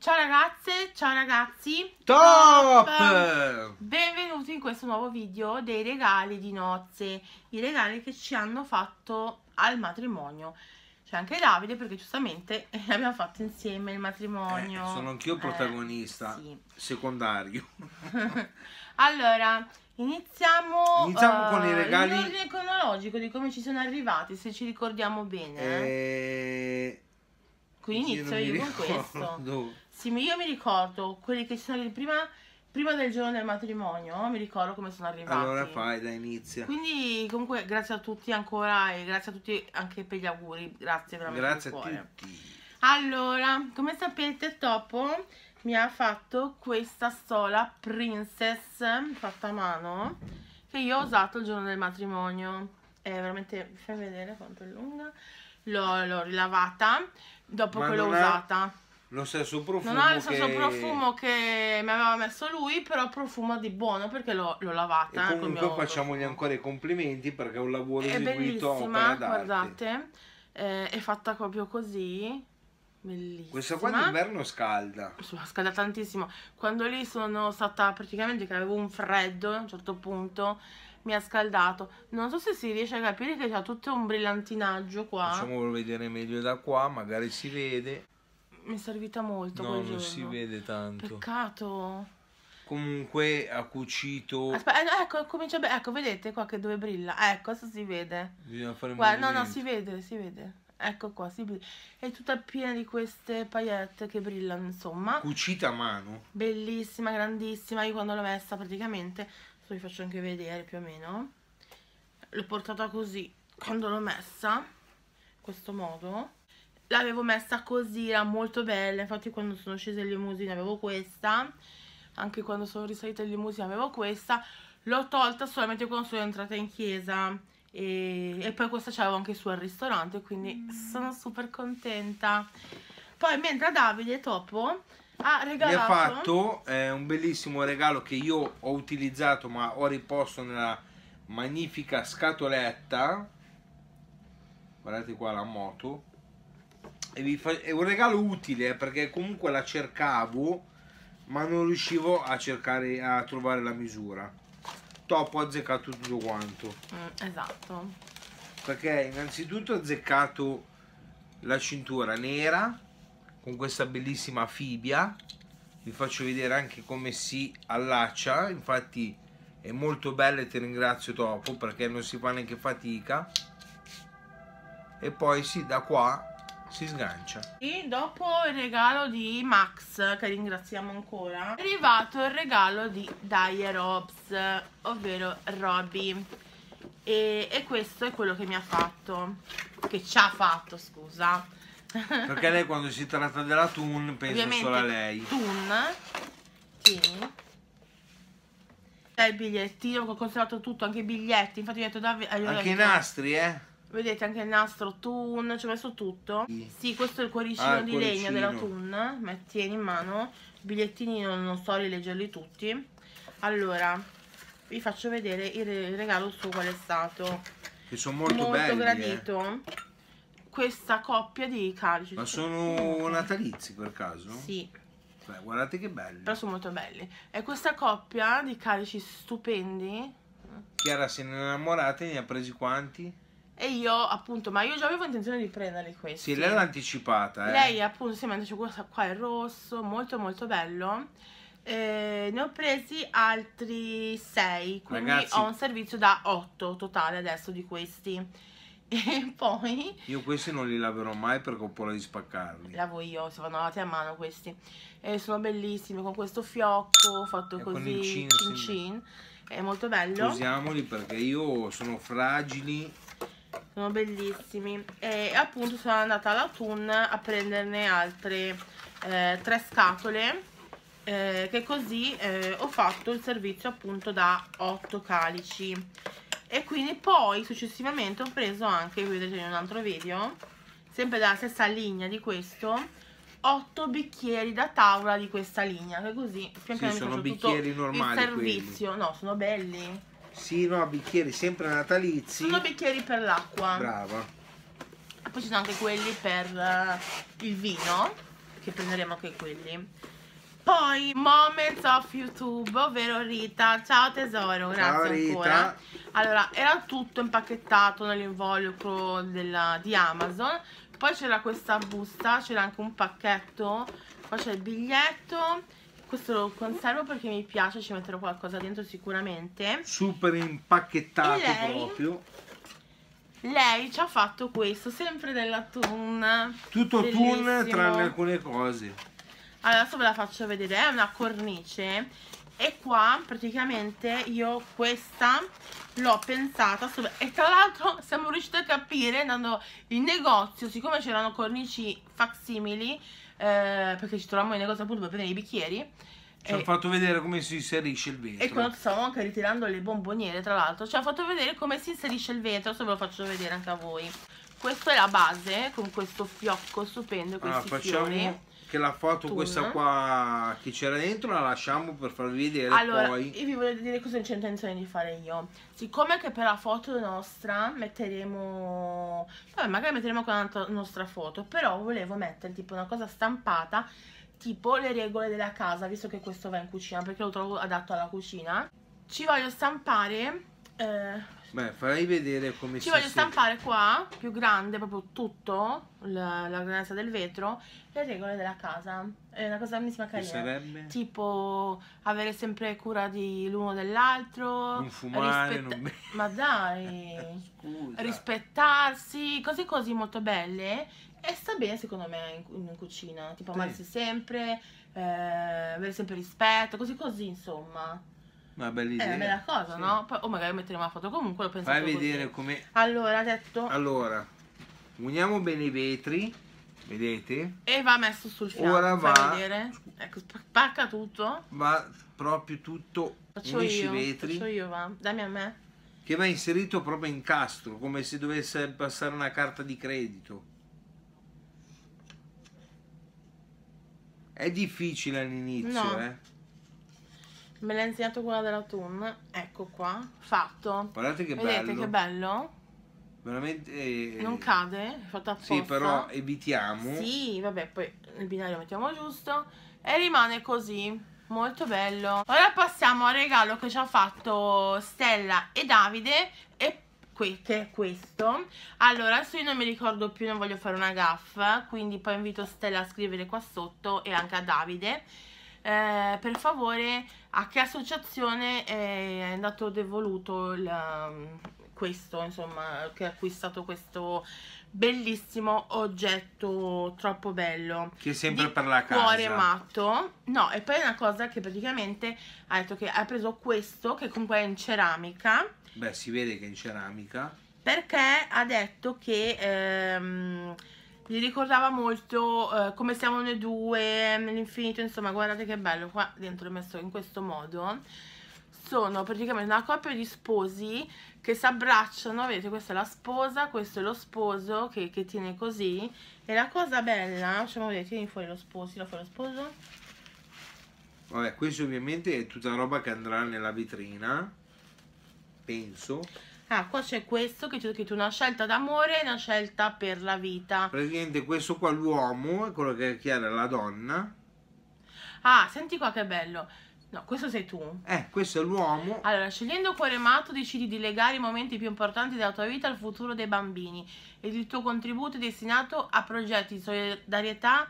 Ciao ragazze, ciao ragazzi. Top! Benvenuti in questo nuovo video dei regali di nozze, i regali che ci hanno fatto al matrimonio. C'è anche Davide perché giustamente abbiamo fatto insieme il matrimonio. Sono anch'io protagonista, sì. Secondario. Allora, iniziamo con i regali in ordine cronologico di come ci sono arrivati, se ci ricordiamo bene. Quindi inizio io con questo. Sì, io mi ricordo quelli che sono prima del giorno del matrimonio, mi ricordo come sono arrivati. Allora fai, dai, inizia. Quindi comunque grazie a tutti ancora e grazie a tutti anche per gli auguri, grazie veramente. Grazie a tutti. Allora, come sapete Topo mi ha fatto questa stola Princess fatta a mano che io ho usato il giorno del matrimonio. È veramente, vi fai vedere quanto è lunga. L'ho rilavata dopo che l'ho usata. Lo stesso profumo. Non ha lo stesso profumo che mi aveva messo lui, però profumo di buono perché l'ho lavata. E comunque facciamogli ancora i complimenti perché è un lavoro eseguito bellissima, guardate, è fatta proprio così. Bellissima. Questa qua d'inverno scalda. Scalda tantissimo. Quando lì sono stata praticamente che avevo un freddo a un certo punto mi ha scaldato. Non so se si riesce a capire che c'ha tutto un brillantinaggio qua. Facciamolo vedere meglio da qua, magari si vede. Mi è servita molto. No, non si vede tanto. Peccato. Comunque ha cucito. Aspetta, ecco, comincia bene. Ecco, vedete qua che dove brilla. Ecco, questo si vede. Bisogna fare un guarda, no, si vede, si vede. Ecco qua, si brilla. È tutta piena di queste paillette che brillano, insomma. Cucita a mano. Bellissima, grandissima. Io quando l'ho messa praticamente, vi faccio anche vedere più o meno. L'ho portata così. Quando l'ho messa, in questo modo, l'avevo messa così, era molto bella. Infatti quando sono scesa in limousine avevo questa. Anche quando sono risalita in limousine avevo questa. L'ho tolta solamente quando sono entrata in chiesa. E poi questa c'avevo anche su al ristorante, quindi sono super contenta. Poi mentre Davide Topo ha regalato, mi ha fatto un bellissimo regalo che io ho utilizzato ma ho riposto nella magnifica scatoletta. Guardate qua la moto. È un regalo utile perché comunque la cercavo ma non riuscivo a trovare la misura. Topo ha azzeccato tutto quanto. Esatto. Perché innanzitutto ha azzeccato la cintura nera con questa bellissima fibbia. Vi faccio vedere anche come si allaccia. Infatti è molto bella e ti ringrazio Topo perché non si fa neanche fatica. E poi sì, da qua si sgancia. E dopo il regalo di Max, che ringraziamo ancora, è arrivato il regalo di Dyer Hobbs, ovvero Robbie. E questo è quello che mi ha fatto, che ci ha fatto, scusa. Perché lei quando si tratta della Toon pensa ovviamente solo a lei. Toon, tieni. È il bigliettino, ho conservato tutto, anche i biglietti, infatti ho detto anche i nastri, Vedete anche il nastro Toon, ci ho messo tutto. Sì, questo è il cuoricino di legno della Toon. Tieni in mano. I bigliettini non sto a rileggerli tutti. Allora, vi faccio vedere il regalo suo qual è stato. Che sono molto belli. Molto gradito. Questa coppia di calici. Ma sono natalizi per caso? Sì. Beh, guardate che belli. Però sono molto belli. E questa coppia di calici stupendi. Chiara se ne è innamorata e ne ha presi quanti? E io appunto, ma io già avevo intenzione di prenderli questi. Sì, lei l'ha anticipata, Lei appunto, sì, mentre c'è questo qua è rosso, molto molto bello. Ne ho presi altri 6, quindi ragazzi, ho un servizio da 8 totale adesso di questi. E poi io questi non li laverò mai perché ho paura di spaccarli. Lavo io, si vanno lavati a mano questi. E sono bellissimi con questo fiocco fatto così, con il cin cin. È molto bello. Usiamoli perché io sono fragili. Sono bellissimi. E appunto sono andata alla Toon a prenderne altre 3 scatole, che così ho fatto il servizio appunto da 8 calici. E quindi poi successivamente ho preso anche, vedete in un altro video, sempre dalla stessa linea di questo, 8 bicchieri da tavola di questa linea, che così pian piano sono mi bicchieri normali, il servizio. Quelli. No, sono belli. Sì, no, bicchieri sempre natalizi. Sono bicchieri per l'acqua. Brava. Poi ci sono anche quelli per il vino. perché prenderemo anche quelli. Poi Moments of YouTube, ovvero Rita. Ciao tesoro, grazie. Ciao, ancora. Rita. Allora, era tutto impacchettato nell'involucro di Amazon. Poi c'era questa busta, c'era anche un pacchetto. Qua c'è il biglietto. Questo lo conservo perché mi piace, ci metterò qualcosa dentro sicuramente. Super impacchettato lei? proprio. Lei ci ha fatto questo, sempre della Thun. Tutto Bellissimo. Thun tranne alcune cose. Allora, adesso ve la faccio vedere, è una cornice e qua praticamente io questa l'ho pensata e tra l'altro siamo riusciti a capire andando in negozio, siccome c'erano cornici facsimili, perché ci troviamo in negozio appunto per prendere i bicchieri. Ci hanno fatto vedere come si inserisce il vetro. E quando stavamo anche ritirando le bomboniere, tra l'altro, ci ha fatto vedere come si inserisce il vetro. Adesso ve lo faccio vedere anche a voi. Questa è la base, con questo fiocco stupendo, questi fiori. Che la foto Thun. questa qua che c'era dentro la lasciamo per farvi vedere. Allora, poi io vi voglio dire cosa c'è intenzione di fare io. Siccome che per la foto nostra metteremo... Vabbè, magari metteremo con la nostra foto, però volevo mettere tipo una cosa stampata, tipo le regole della casa, visto che questo va in cucina, perché lo trovo adatto alla cucina. Ci voglio stampare... beh, farai vedere come ci voglio stampare qua, più grande, proprio tutto, la grandezza del vetro, le regole della casa. È una cosa bellissima, carina. sarebbe? Tipo avere sempre cura di l'uno dell'altro, Non fumare, non ma dai, scusa. rispettarsi, cose così molto belle. E sta bene secondo me in cucina, tipo Sì. amarsi sempre, avere sempre rispetto, così insomma. Una bella È idea. una bella cosa, Sì. no? Poi, o magari metteremo la foto, comunque l'ho pensato Fai così. vedere come. Allora, ha detto... Allora, uniamo bene i vetri, vedete? E va messo sul fianco, Ora fai va- vedere. Ecco, spacca tutto. Va proprio tutto, Faccio unisci i io, vetri, faccio io, va. Dammi a me. che va inserito proprio in castro, come se dovesse passare una carta di credito. È difficile all'inizio, No. Me l'ha insegnato quella della Thun. Ecco qua, fatto. Guardate che Vedete bello. che bello? Veramente. Non cade, è fatto apposta. Sì, però evitiamo. Sì, vabbè, poi il binario lo mettiamo giusto. E rimane così. Molto bello. Ora passiamo al regalo che ci ha fatto Stella e Davide. E che è questo. Allora, adesso io non mi ricordo più, non voglio fare una gaffa. Quindi poi invito Stella a scrivere qua sotto e anche a Davide. Per favore, a che associazione è andato devoluto questo, insomma, che ha acquistato questo bellissimo oggetto troppo bello, Che è sempre di per la casa. cuore matto. No, e poi è una cosa che praticamente ha detto che ha preso questo, che comunque è in ceramica, Beh, si vede che è in ceramica. perché ha detto che gli ricordava molto come siamo noi due nell'infinito. Insomma, guardate che bello, qua dentro è messo in questo modo. Sono praticamente una coppia di sposi che si abbracciano, vedete, questa è la sposa, questo è lo sposo che tiene così. E la cosa bella, facciamo vedere, tieni fuori lo sposo, tira fuori lo sposo. Vabbè, questo ovviamente è tutta roba che andrà nella vetrina, penso. Ah, qua c'è questo che c'è scritto: una scelta d'amore e una scelta per la vita. Praticamente questo qua, l'uomo, è quello che chiede la donna. Ah, senti qua che bello. No, questo sei tu. Questo è l'uomo. Allora, scegliendo cuore matto decidi di legare i momenti più importanti della tua vita al futuro dei bambini ed il tuo contributo è destinato a progetti di solidarietà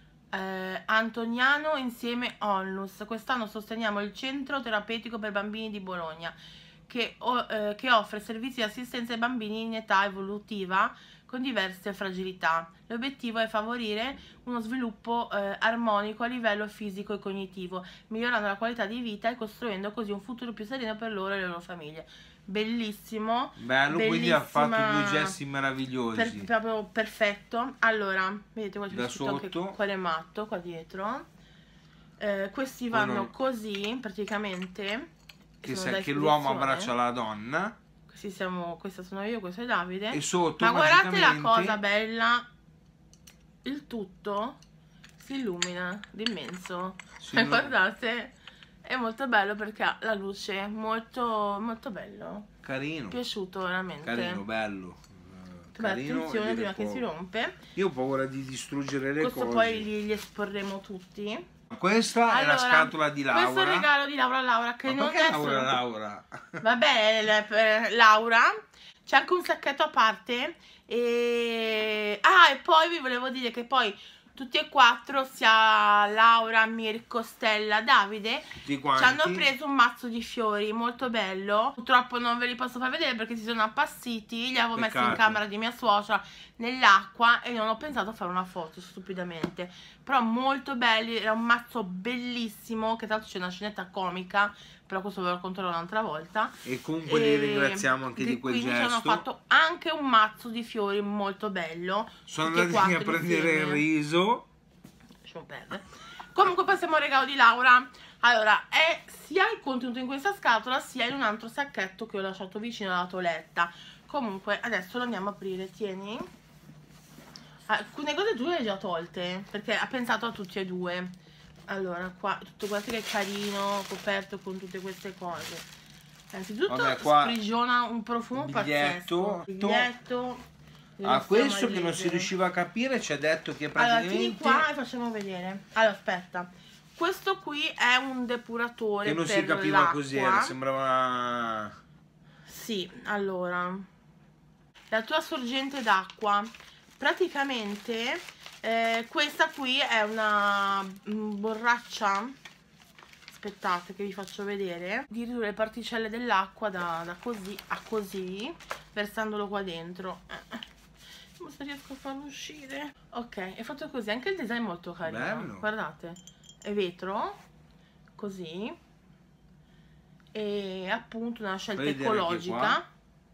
Antoniano insieme Onlus. Quest'anno sosteniamo il centro terapeutico per bambini di Bologna che offre servizi di assistenza ai bambini in età evolutiva con diverse fragilità. L'obiettivo è favorire uno sviluppo armonico a livello fisico e cognitivo, migliorando la qualità di vita e costruendo così un futuro più sereno per loro e le loro famiglie. Bellissimo. Bello, quindi ha fatto due gesti meravigliosi. Proprio perfetto. Allora, vedete qua c'è Da scritto anche sotto. cuore matto qua dietro. Questi Poi vanno non- così praticamente. Che, sono da che l'uomo esposizione. abbraccia la donna. Questa sono io, questo è Davide. E sotto, Ma guardate la magicamente, cosa bella, il tutto si illumina d'immenso. si illumina. Guardate, è molto bello perché ha la luce molto molto bello. Carino. Mi è piaciuto veramente. Carino, bello. Beh, carino, attenzione e prima che si rompe. Io ho paura di distruggere le Questo cose. poi li esporremo tutti. Questa è la scatola di Laura. Questo è il regalo di Laura che Ma non perché è Laura solo... Laura? Vabbè, Laura. C'è anche un sacchetto a parte. E poi vi volevo dire che poi tutti e quattro, sia Laura, Mirko, Stella, Davide, ci hanno preso un mazzo di fiori molto bello. Purtroppo non ve li posso far vedere perché si sono appassiti. Li avevo messi in camera di mia suocera nell'acqua e non ho pensato a fare una foto stupidamente. Però molto belli, era un mazzo bellissimo, che tra l'altro c'è una scenetta comica, però questo ve lo racconterò un'altra volta. E comunque li ringraziamo anche di quel quindi gesto. ci hanno fatto anche un mazzo di fiori molto bello. Sono andati a prendere il riso. Lasciamo perdere. Comunque passiamo al regalo di Laura. Allora, è sia il contenuto in questa scatola sia in un altro sacchetto che ho lasciato vicino alla toeletta. Comunque adesso lo andiamo a aprire. Tieni. Alcune cose tu le hai già tolte perché ha pensato a tutti e due. Allora, qua tutto questo che è carino, coperto con tutte queste cose. Innanzitutto sprigiona un profumo pazzesco. Biglietto. Questo che non si riusciva a capire ci ha detto che praticamente... Allora, tieni qua e facciamo vedere. Allora, aspetta. Questo qui è un depuratore che non per si capiva l'acqua. cos'era, sembrava... Sì, allora. La tua sorgente d'acqua. Praticamente questa qui è una borraccia, aspettate che vi faccio vedere, di ridurre le particelle dell'acqua da così a così, versandolo qua dentro. Non so se riesco a farlo uscire. Ok, è fatto così, anche il design è molto carino. Bello. Guardate, è vetro, così, e appunto una scelta ecologica.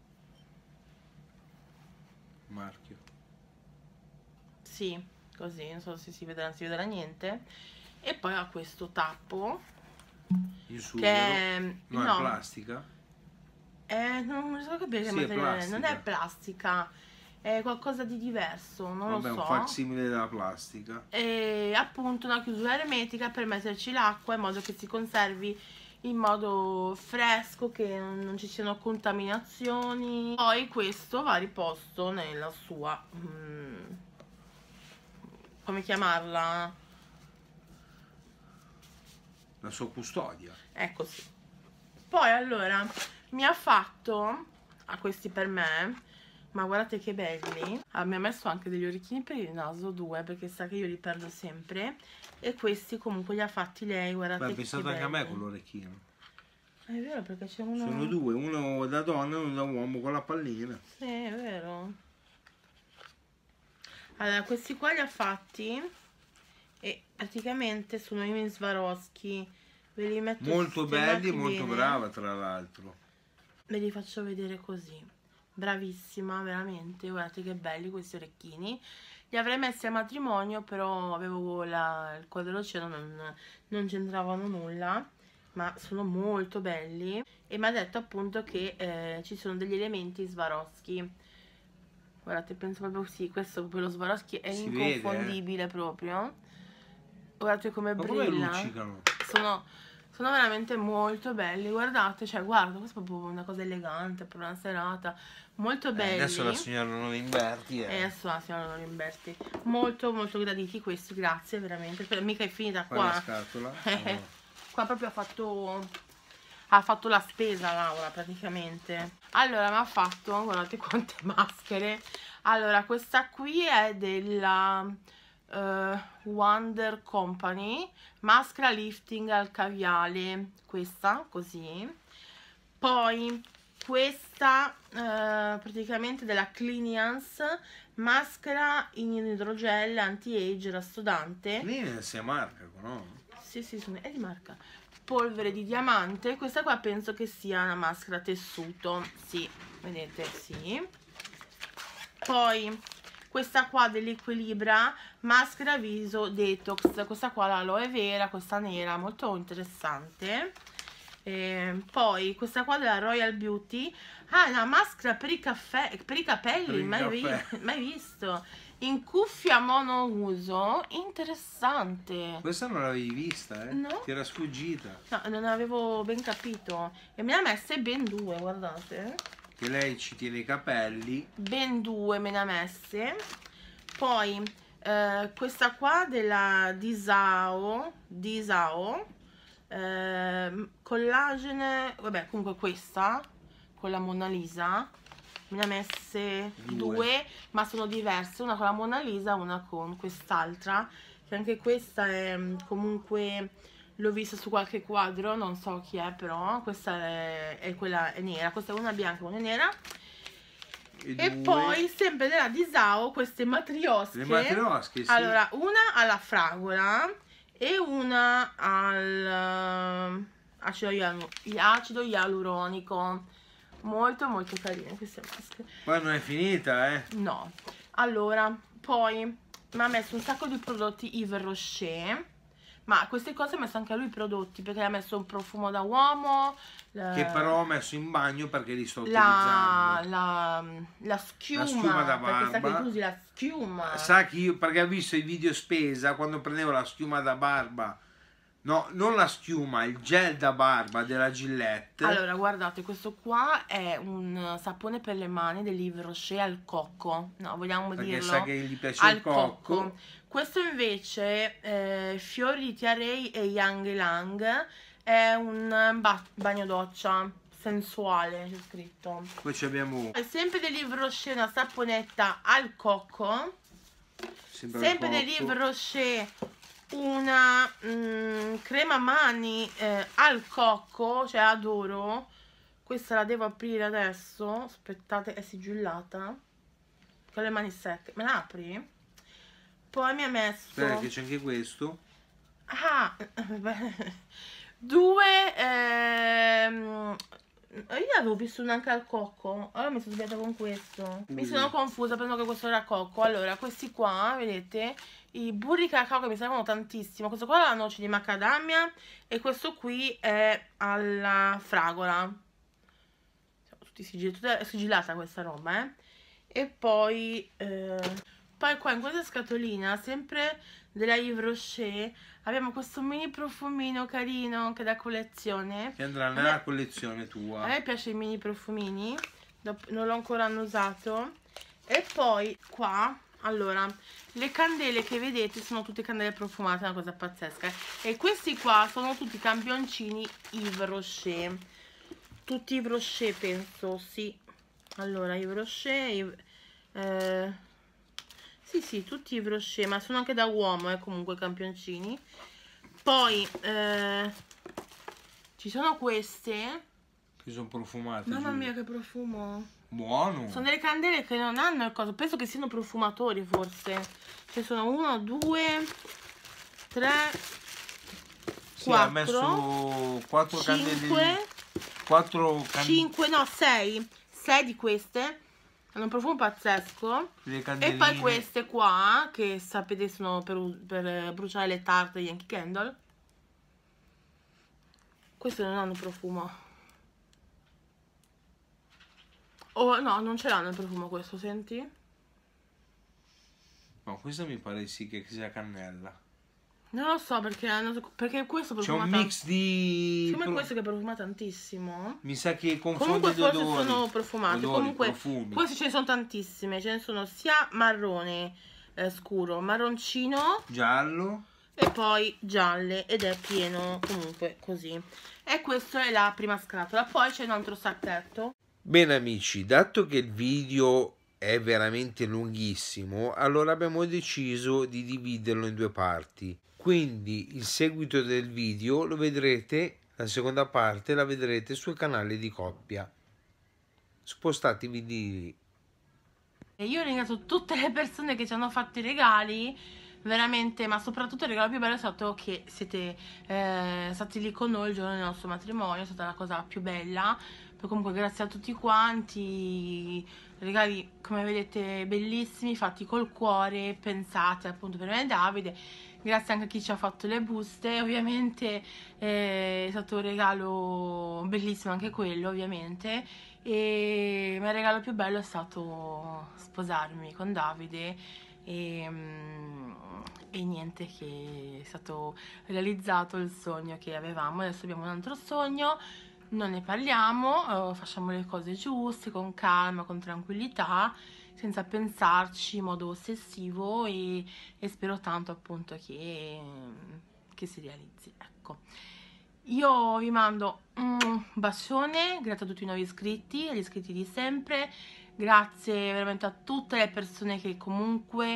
Marchio. Sì, così, non so se si vedrà, non si vedrà niente. E poi ha questo tappo che è... No, è plastica? Non riesco a capire che materiale è. Non è plastica, è qualcosa di diverso, non lo so. Un facsimile della plastica. E appunto una chiusura ermetica per metterci l'acqua in modo che si conservi in modo fresco, che non ci siano contaminazioni. Poi questo va riposto nella sua come chiamarla? La sua custodia. Ecco, sì. Poi allora mi ha fatto questi per me, ma guardate che belli. Mi ha messo anche degli orecchini per il naso, 2, perché sa che io li perdo sempre. E questi comunque li ha fatti lei, guardate. Beh, pensato anche a me con l'orecchino. È vero, perché c'è uno... Sono 2, uno da donna e uno da uomo con la pallina. Sì, è vero. Allora, questi qua li ha fatti e praticamente sono i Swarovski. Ve li metto molto belli e molto brava, tra l'altro. Ve li faccio vedere così. Bravissima, veramente. Guardate che belli questi orecchini. Li avrei messi a matrimonio, però avevo il quadro dell'oceano, non c'entravano nulla. Ma sono molto belli. E mi ha detto appunto che ci sono degli elementi Swarovski. Guardate, penso proprio sì, questo è proprio lo Swarovski, è inconfondibile proprio. Guardate come brilla. Sono veramente molto belli, guardate, cioè guarda, questa è proprio una cosa elegante per una serata, molto belli. Adesso la signora Norimberti adesso la signora Norimberti, molto molto graditi questi, grazie veramente, mica è finita qua. La scatola. Qua proprio ha fatto la spesa Laura praticamente. Allora mi ha fatto, guardate quante maschere. Allora questa qui è della Wonder Company, maschera lifting al caviale, questa così. Poi questa praticamente della Cliniance, maschera in idrogel anti-age rassodante. Cliniance è marca, no? Sì, è di marca. Polvere di diamante. Questa qua penso che sia una maschera tessuto. Sì, vedete, sì. Poi questa qua dell'Equilibra, maschera viso detox. Questa qua l'aloe vera, questa nera, molto interessante. Poi questa qua della Royal Beauty. La maschera per i capelli, mai visto. In cuffia monouso, interessante. Questa non l'avevi vista, eh? No. Ti era sfuggita. No, non avevo ben capito. E me ne ha messe ben 2, guardate. che lei ci tiene i capelli. Ben 2 me ne ha messe. Poi questa qua della Disao collagene, vabbè, comunque questa con la Mona Lisa me ne ha messe 2, ma sono diverse, una con la Mona Lisa, una con quest'altra, che anche questa è comunque, l'ho vista su qualche quadro, non so chi è, però questa è quella è nera, questa è una bianca e una nera. E poi sempre della Disao queste matriosche. Le matriosche, sì. Allora, una alla fragola e una al acido ialuronico. Molto molto carine queste maschere. Poi non è finita, eh? No. Allora, poi mi ha messo un sacco di prodotti Yves Rocher. Ma queste cose ha messo anche a lui i prodotti, perché ha messo un profumo da uomo, che però ho messo in bagno perché li sto utilizzando. La schiuma, la schiuma da barba. perché sa che tu usi la schiuma. Sa che io, perché ho visto i video spesa, quando prendevo la schiuma da barba, no, non la schiuma, il gel da barba della Gillette. Allora, guardate, questo qua è un sapone per le mani dell'Yves Rocher al cocco. No, vogliamo perché dirlo? sa che gli piace al il cocco. Questo invece, Fiori di Tiarei e Yang Elang, è un bagno doccia sensuale, c'è scritto. Poi abbiamo È sempre dell'Yves Rocher, una saponetta al cocco. Sempre dell'Yves Rocher, una crema mani al cocco, cioè adoro. Questa la devo aprire adesso. Aspettate, è sigillata con le mani secche. Me la apri? Poi mi ha messo, aspetta che c'è anche questo. ah, due io avevo visto anche al cocco, allora mi sono sbagliata con questo. Mi sono confusa pensando che questo era cocco. Allora, questi qua, vedete, i burri cacao che mi servono tantissimo. Questo qua è la noce di macadamia e questo qui è alla fragola. Siamo tutti sigillati, tutta è sigillata questa roba, eh. E poi qua in questa scatolina, sempre della Yves Rocher, abbiamo questo mini profumino carino che è da collezione. Che andrà nella collezione tua. A me piace i mini profumini, non l'ho ancora usato. E poi qua, allora, le candele che vedete sono tutte candele profumate, è una cosa pazzesca. E questi qua sono tutti campioncini Yves Rocher. Tutti Yves Rocher penso, sì. Allora, Yves Rocher, sì, tutti Yves Rocher, ma sono anche da uomo, comunque campioncini. Poi ci sono queste che sono profumate. Mamma mia, che profumo! Buono! Sono delle candele che non hanno il coso, penso che siano profumatori forse. Ce sono 1, 2, 3, 4, ha messo 4 candele. 4 5, no, 6 di queste. Hanno un profumo pazzesco. E poi queste qua, che sapete sono per bruciare le tarte di Yankee Candle. Queste non hanno profumo. Oh no, non ce l'hanno il profumo questo, senti? No, questa mi pare sì che sia cannella. Non lo so perché questo profuma. C'è un mix di. Secondo me questo che profuma tantissimo. Mi sa che confonde gli odori. Comunque sono profumate. Comunque profumi. queste ce ne sono tantissime. Ce ne sono sia marrone scuro, marroncino, giallo e poi gialle. Ed è pieno comunque così. E questa è la prima scatola. Poi c'è un altro sacchetto. Bene amici, dato che il video è veramente lunghissimo, allora abbiamo deciso di dividerlo in 2 parti. Quindi il seguito del video lo vedrete, la seconda parte la vedrete sul canale di Coppia. Spostatevi di lì. E io ringrazio tutte le persone che ci hanno fatto i regali, veramente, ma soprattutto il regalo più bello è stato che siete stati lì con noi il giorno del nostro matrimonio, è stata la cosa più bella. Poi comunque grazie a tutti quanti, regali come vedete bellissimi, fatti col cuore, pensati appunto per me e Davide. Grazie anche a chi ci ha fatto le buste, ovviamente è stato un regalo bellissimo anche quello, ovviamente. E il regalo più bello è stato sposarmi con Davide e niente, che è stato realizzato il sogno che avevamo. Adesso abbiamo un altro sogno, non ne parliamo, facciamo le cose giuste, con calma, con tranquillità, senza pensarci in modo ossessivo e spero tanto appunto che si realizzi, ecco. Io vi mando un bacione, grazie a tutti i nuovi iscritti, agli iscritti di sempre, grazie veramente a tutte le persone che comunque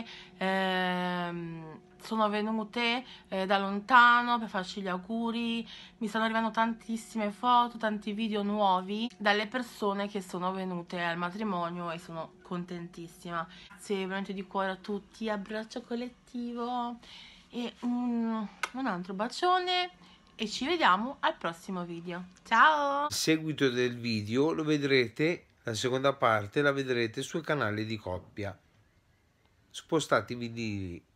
sono venute da lontano per farci gli auguri. Mi stanno arrivando tantissime foto, tanti video nuovi dalle persone che sono venute al matrimonio e sono contentissima. Grazie veramente di cuore a tutti, abbraccio collettivo e un altro bacione e ci vediamo al prossimo video. Ciao! Il seguito del video lo vedrete, la seconda parte la vedrete sul canale di Coppia. Spostatevi di lì.